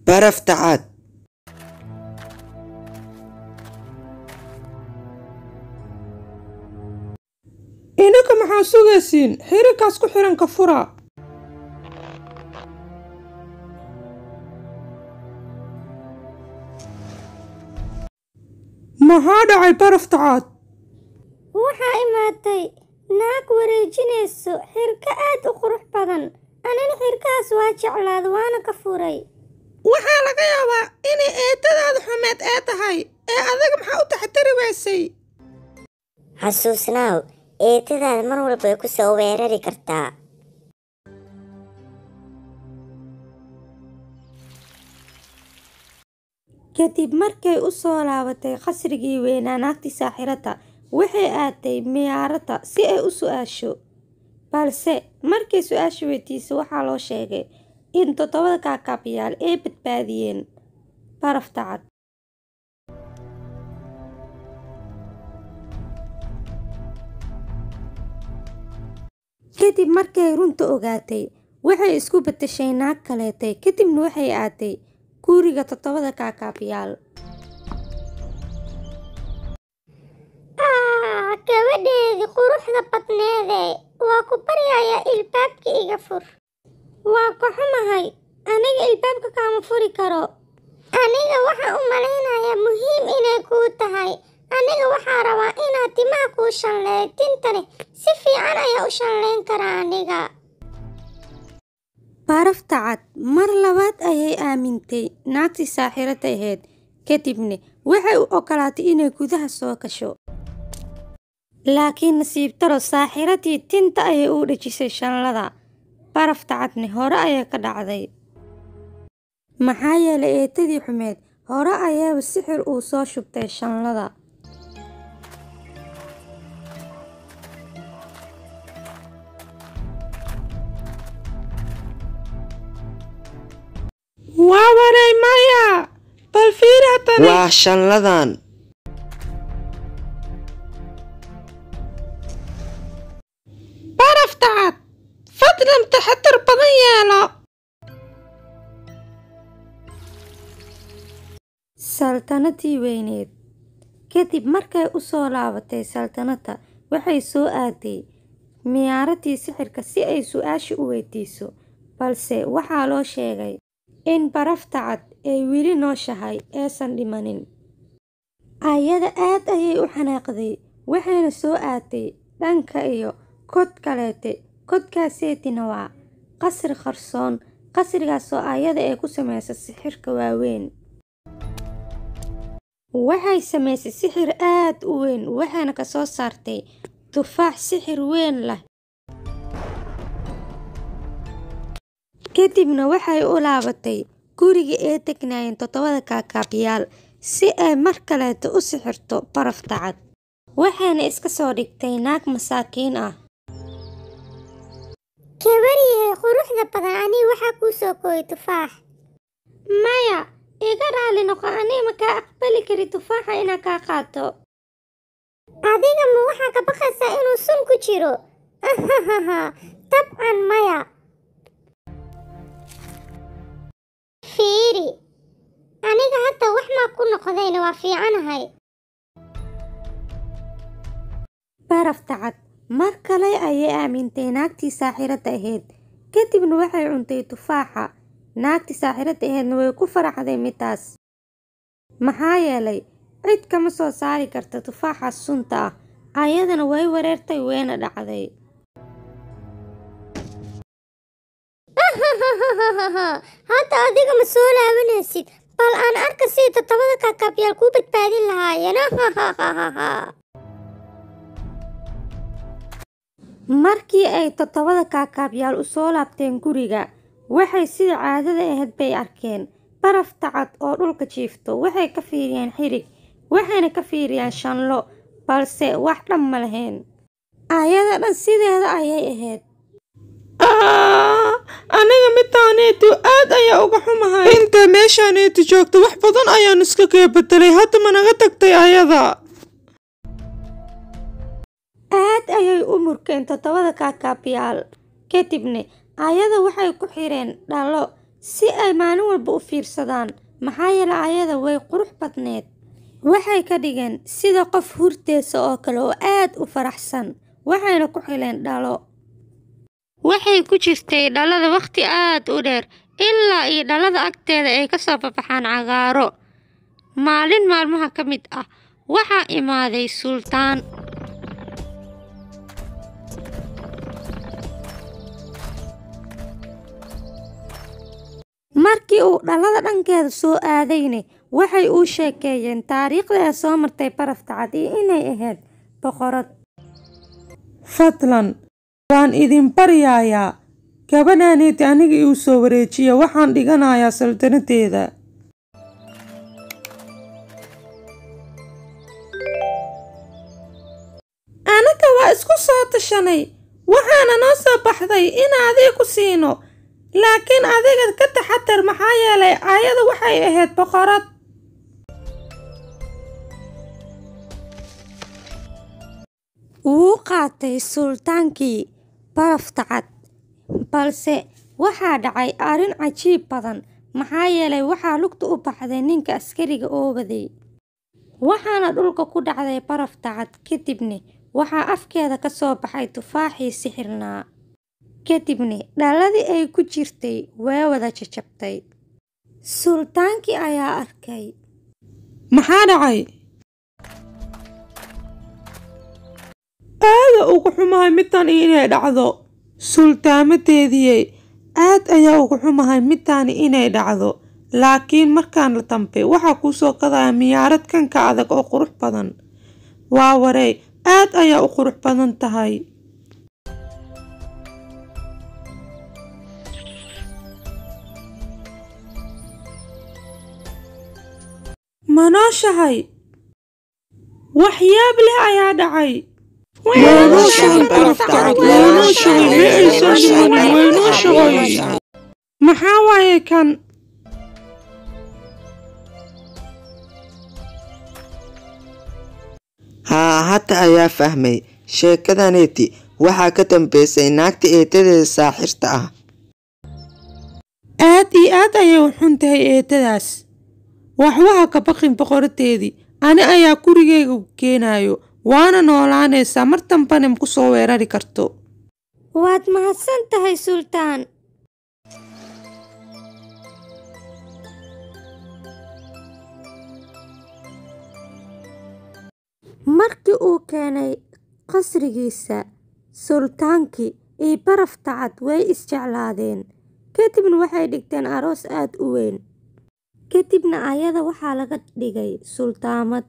baraf tacad. inaka maxaa sugaysiin xiriirkaas ku xiran ka fura. maxaa dhacay baraf tacad? waxaa imaatay naag wareejinayso xirka aad u qurux badan. anina xirkaas waa jeclaad waana ka furay. waxaa laga yaabaa inay eedadaada xumeed ee tahay ee adiga maxaa u taxtiri weysay. xasuusnaaw eedadaada mar walba way ku soo weerari kartaa. kadib markay u soo laabatay qasrigii weynaa naagtii saaxirada waxay aaday miyaarada si ay u su'aasho, balse markay su-aasha weydiisay waxaa loo sheegay in 7 kaakaabyaal ay badbaadiyeen baraf tacad. kadib markay runta ogaatay waxay isku bedeshay naag kaleetay kadibna waxay aaday guriga 7 kaakaabyaal. gabadheedii quruxda badneede waa ku baryayaa ilbaabka iga fur. waa ka xumahay aniga ilbaabka kaama furi karo. aniga waxaan u malaynayaa muhiim inay kuu tahay. aniga waxaa rabaa inaad timaha kuu shanleeyo. tintani si fiican ayaa u shanleyn karaa aniga. baraf tacad mar labaad ayay aamintay naagtii saaxirada ahayd kadibna waxay u ogolaatay inay gudaha soo gasho. laakiin nasiib daro saaxiradii tinta ayay u dhejisay shanlada. baraf tacadna hore ayay ka dhacday maxaa yeelay eedadii xumeed hore ayaaba sixir uu soo shubtay shanlada. waa waray maya bal fiiri hatani. waa shanladan. baraf tacad fadlan taxatar badan yeelo. saltanadii weyneed kadib markay u soo laabatay saltanada waxay soo aaday miyaaradii sixirka si ay su-aasha u weydiiso, balse waxaa loo sheegay in baraf tacad ay weli nooshahay aysan dhimanin. ayada aad ayay u xanaaqday waxayna soo aaday dhanka iyo kod kaleete. kodkaaseetina waa qasri qarsoon. qasrigaasoo ayada ay ku samaysay sixirka waaweyn. waxay samaysay sixir aad u weyn waxayna ka soo saartay tufaax sixir weyn leh. kadibna waxay u laabatay gurigii ay degnaayeen 7 kaakaabyaal si ay mar kaleeto u sixirto baraf tacad. waxayna iska soo dhigtay naag masaakiin ah. gabaryahay quruxda badan aniga waxaa kuu soo kooyay tufaax. maya iga raali noqo aniga ma kaa aqbali kari tufaaxa inaa kaa qaato. adiga ma waxaa ka baqaysaa inuu sun ku jiro? dabcan maya. fiiri aniga hadda wax maa ku noqdayna waa fiicanahay. baraf tacad mar kale ayay aamintay naagtii saaxirada ahayd kadibna waxay cuntay tufaaxa. naagtii saaxirada ahaydna way ku faraxday midaas maxaa yeelay cid kama soo saari karta tufaaxa sunta ah. ayadana way wareertay wayna dhacday. hadda adiga ma soo laabanaysid bal aan arka sida 7 kaakaabyaal kuu badbaadin lahaayeen. markii ay 7 kaakaabyaal u soo laabteen guriga waxay sida caadada ahayd bay arkeen baraf tacad oo dhulka jiifto. waxay ka fiiriyeen xirig waxayna ka fiiriyeen shanlo balse wax dhan ma lahayn. ayada dhan sideeda ayay ahayd. aniga midaaneetu aad ayaa uga xumahay. inta meeshaaneetu joogto wax badan ayaan iska kee bedelay. hadda ma naga tagtay ayada. aad ayay u murkeen 7 kaakaabyaal kadibna ayada waxay ku xireen dhalo si ay maalin walba u fiirsadaan, maxaa yeelay ayada way qurux badneed. Waxay ka dhigeen sida qof hurteysa oo kale oo aad u faraxsan, waxayna ku xileen dhalo. Waxay ku jirtay dhalada waqti aad u dheer, ilaa iyo dhalada agteeda ay ka soo baxaan cagaaro. Maalin maalmaha ka mid ah, waxaa imaaday sultaan. Markii uu dhalada dhankeeda soo aadayne, waxay u sheekeeyeen taariikhda ay soo martay barafta cad iyo inay ahayd boqorad. fadlan waan idin baryayaa, gabadhaneeti aniga iu soo wareejiya, waxaan dhiganayaa saltanadeeda. anaga waa isku soo tashanay, waxaana noo soo baxday in adiga ku siino, laakiin adiga ka taxatar maxaa yeelay ayadu waxay ahayd boqorad. Wuu qaatay sultaankii barafta cad, balse waxaa dhacay arrin cajiib badan, maxaa yeelay waxaa lugta u baxday ninka askariga oo waday. Waxaana dhulka ku dhacday barafta cad, kadibna waxaa afkeeda ka soo baxay tufaaxii sixirnaa. Kadibna dhaladii ay ku jirtay way wada jajabtay. Sultaankii ayaa arkay. maxaa dhacay? aada ugu xumahay midtan inay dhacdo. sultaamadeedii aad ayaa ugu xumahay midtaani inay dhacdo, laakiin markaan la dambe waxaa kuu soo qadaya miyaarad kanka adag oo qurux badan. waa warey, aad ayaa u qurux badan tahay. ma nooshahay? waxyaab leh ayaa dhacay. maxaa waaye kan? haa, hadda ayaa fahmay. sheekadaneeti waxaa ka dambeysay naagta eedadeeda saaxirta ah. aad iyo aad ayay u xun tahay eedadaas. waxwaha ka baqin boqoradeedii, ani ayaa gurigeyga ku keenayo, waana noolaanaysaa, mar dambana ku soo weerari karto. Waad mahadsan tahay sultaan. Markii uu keenay qasrigiisa, sultaankii iyo barafta cad way isjeclaadeen. Kadibna waxay dhigteen aroos aad u weyn. Kadibna ayada waxaa laga dhigay sultaamad.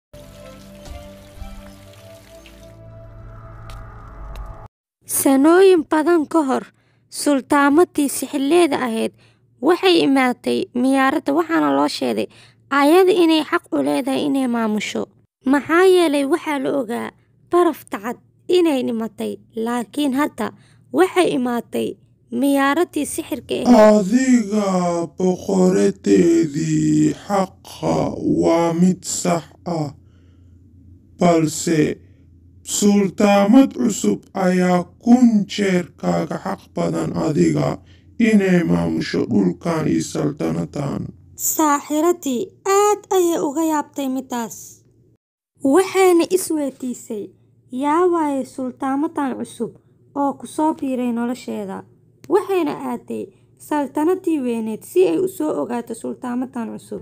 sanooyin badan ka hor, sultaamadii sixirleeda ahayd waxay imaatay miyaaradda, waxaana loo sheegay ayada inay xaq u leedahay inay maamusho. maxaa yeelay waxaa la ogaa barafta cad inay dhimatay, laakiin hadda waxay imaatay miyaaradii sixirka ahayd. adiga boqoradeedii xaqa waa mid sax ah, balse sultaamad cusub ayaa 1000 jeer kaaga xaq badan adiga inay maamusho dhulkan iyo saltanadan. saaxiradii aad ayay uga yaabtay midaas, waxayna isweydiisay yaa waaye sultaamadan cusub oo ku soo biiray nolosheeda. waxayna aaday saltanadii weyneed si ay u soo ogaato sultaamadan cusub.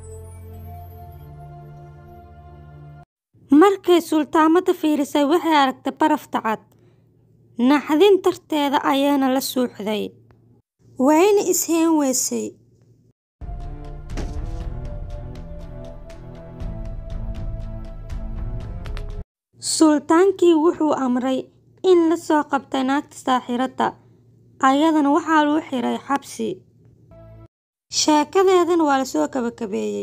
markay sultaamada fiirisay waxay aragtay barafta cad, naxdin darteeda ayaana la suuxday, wayna isheen weysay. sultaankii wuxuu amray in la soo qabtay naagta saaxiradda, ayadana waxaa lagu xiray xabsi. sheekadeedana waa lasoo kabakabeeyey.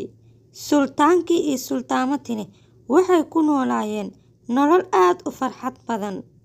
sultaankii iyo sultaamadini waxay ku noolaayeen nolol aad u farxad badan.